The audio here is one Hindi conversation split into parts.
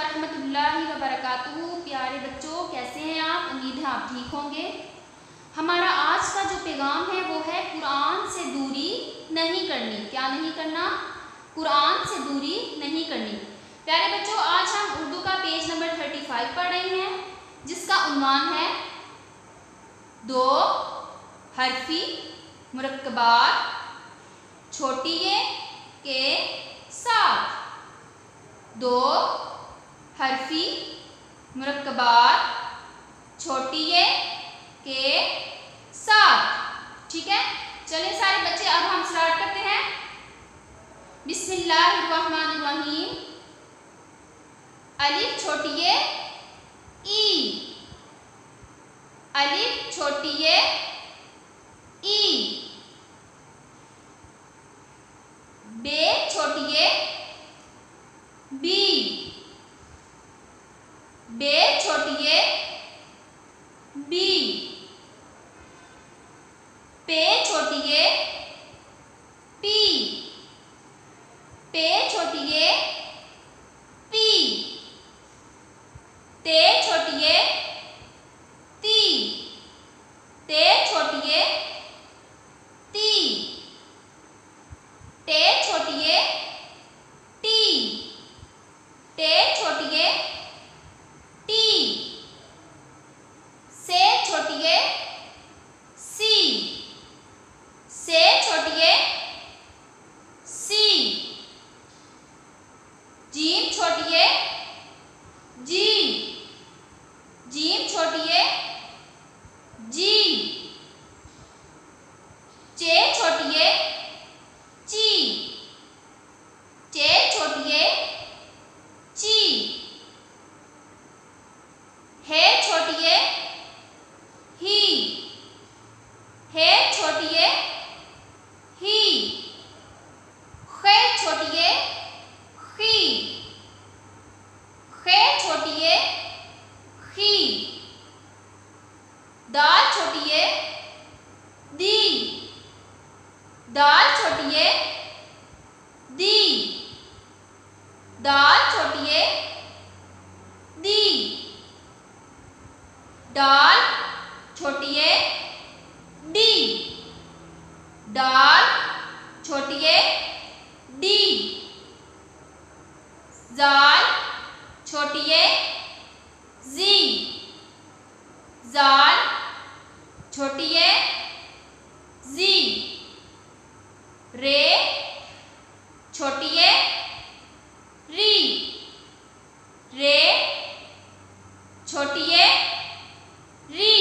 वरहमतुल्लाहि वबरकातुहू। प्यारे बच्चों, कैसे हैं आप? उम्मीद है आप ठीक होंगे। हमारा आज का जो पैगाम है वो है कुरान से दूरी नहीं करनी। क्या नहीं करना? कुरान से दूरी नहीं करनी। प्यारे बच्चों, आज हम उर्दू का पेज नंबर 35 पढ़ रहे हैं, जिसका उन्वान है दो हरफी मुरक्कबात छोटी ये के साथ। दो हरफी मुरक्कबात छोटी ये के साथ। ठीक है, चलिए सारे बच्चे अब हम स्टार्ट करते हैं। बिस्मिल्लाहिर्रहमानिर्रहीम। अलिफ छोटी ये ई, अलिफ छोटी ये ई। बे छोटी ये बी, बे छोटी ये बी। पे छोटी ये पी, पे छोटी ये पी। ते छोटी ये ती, ते छोटी ये ती। टे छोटी ये टी, टे छोटी ये टी। से छोटी ये सी, से छोटी ये सी। जीम छोटी ये जी, जीम छोटी ये जी। चे छोटी ये ची, चे छोटी ये ची। है छोटी ये ही, है छोटी ये ही। खे छोटी ये खी, खे छोटी ये खी। दाल छोटी ये दी, दाल छोटी ये दी। दाल छोटी ये दी। डाल छोटी ये डी, डाल छोटी ये डी। जाल छोटी ये जी, जाल छोटी ये जी। रे छोटी ये री, रे छोटी ये री।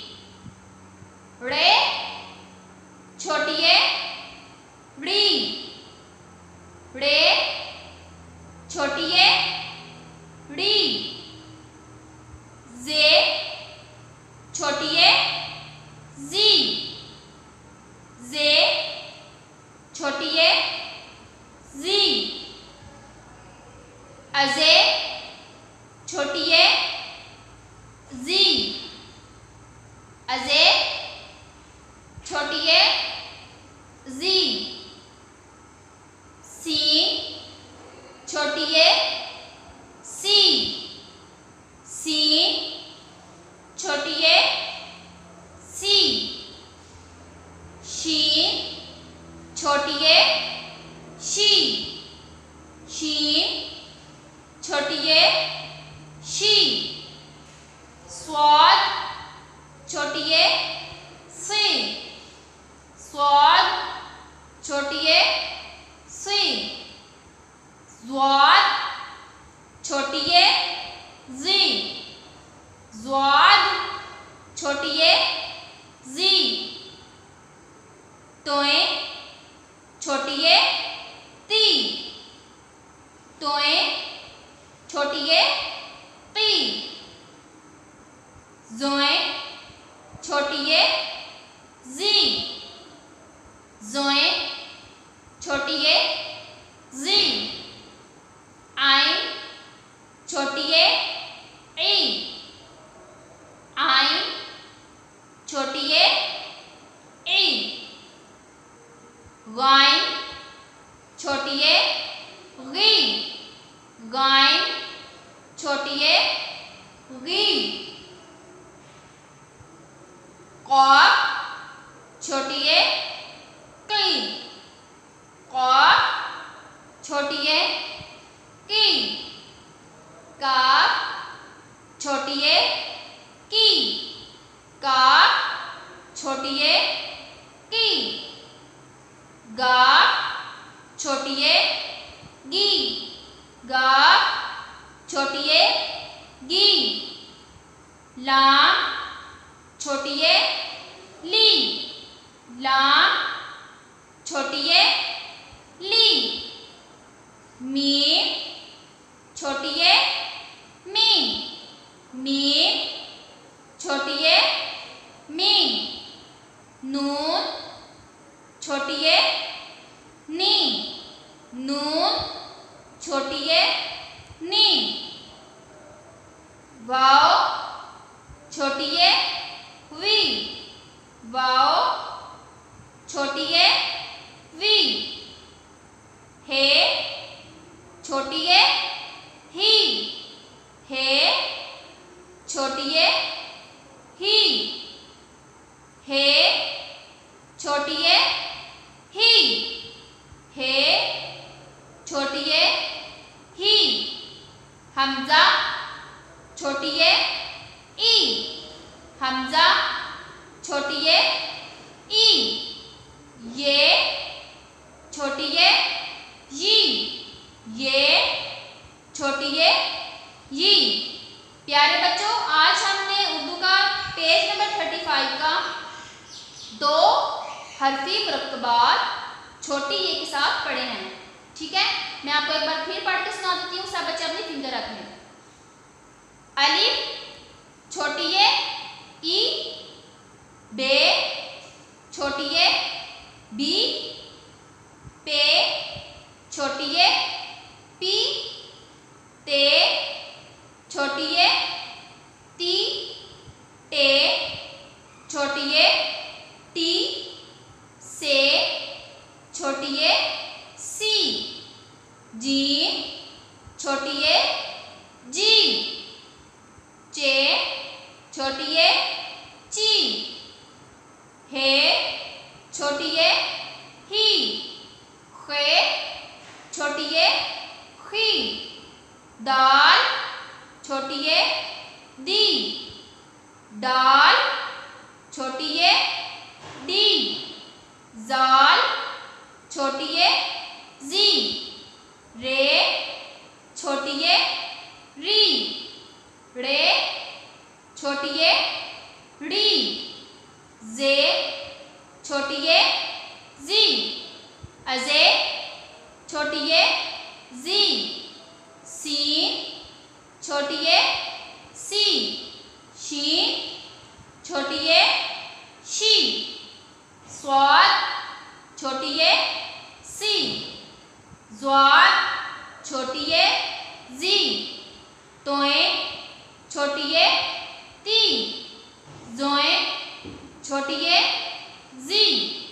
रे छोटी ये री, रे छोटी ये री। जे छोटी ये जी, जे छोटी ये जी। अजे छोटी ये जी, अजे छोटी ये जी। सीन छोटी ये सी, सीन छोटी ये सी। शीन छोटी ये शी, शीन छोटी ये शी। स्वाद छोटी ये सी, स्वाद छोटी ये सी। ज़्वाद छोटी ये जी, ज़्वाद छोटी ये जी। तोए छोटी ये ती, तोए छोटी ये पी। जोए छोटी ये जी, जोए छोटी ये जी। आइन छोटी ये ई, आइन छोटी ये ई। गाइन छोटी ये गी, गाइन छोटी ए गी, कॉफ छोटी ए की, कॉफ छोटी ए की, काफ छोटी ए की, काफ छोटी ए की, गाफ छोटी ए गी, गाफ छोटी ए गी, लाम छोटी ए ली, लाम छोटी ए ली, मीम छोटी ए मी, मीम छोटी ए मी, नून छोटी ए नी, नून छोटी ए नी, वाव छोटी ए वी, वाव छोटी ए वी, हे छोटी ए ही, हे छोटी ए ही, हे छोटी ए ही, हे छोटी ए ही, हमजा छोटी ए ई, हमजा छोटी ए ई, ये छोटी ए यी, ये छोटी ए यी। प्यारे बच्चों, आज हमने उर्दू का पेज नंबर 35 का 2 हरफी मुरक्कबात छोटी ए के साथ पढ़े हैं। ठीक है, मैं आपको एक बार फिर पढ़ के सुना देती हूँ। सब बच्चे अपनी फिंगर रख लें। अलिफ छोटी ए ई, बे छोटी ए बी, पे छोटी ए पी, ते छोटी ए ती, टे छोटी ए टी, से छोटी ए सी, जीम छोटी ए जी, चे छोटी ए ची, हे छोटी ए ही, खे छोटी ए खी, दाल छोटी ए दी, दाल छोटी ए डी, जाल छोटी ए जी, रे छोटी ए री, रे छोटी ए री, जे छोटी ए जी, अजे छोटी ए जी, सीन छोटी ए सी, शीन छोटी ए शी, स्वाद छोटी ए सी, ज़्वाद छोटी ए जी, तोए छोटी ए ती, जोए छोटी ए जी,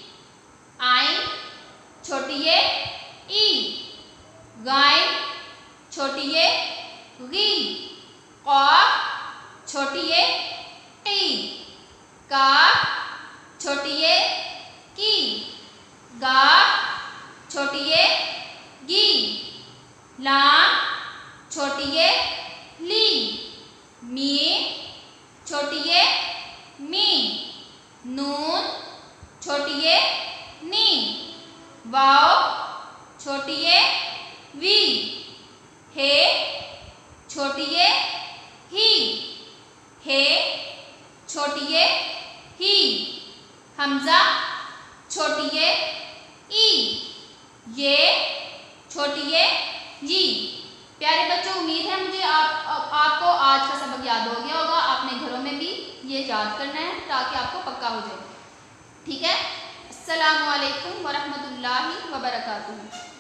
आइन छोटी ए ई, गाय छोटी ए गी, क़ाफ छोटी ए की, काफ छोटी ए की, गाफ छोटी ए गी, लाम छोटी ए ली, मीम छोटी ए मी, नून छोटी ए नी, वाव छोटी ए वी, हे छोटी ए ही, हे छोटी ए ही, हमजा छोटी ए ई, ये छोटी ए जी। प्यारे बच्चों, उम्मीद है मुझे आपको आज का सबक याद हो गया होगा। आपने घरों में भी ये याद करना है ताकि आपको पक्का हो जाए। ठीक है, अस्सलामु अलैकुम वरहमतुल्लाहि वबरकातुहू।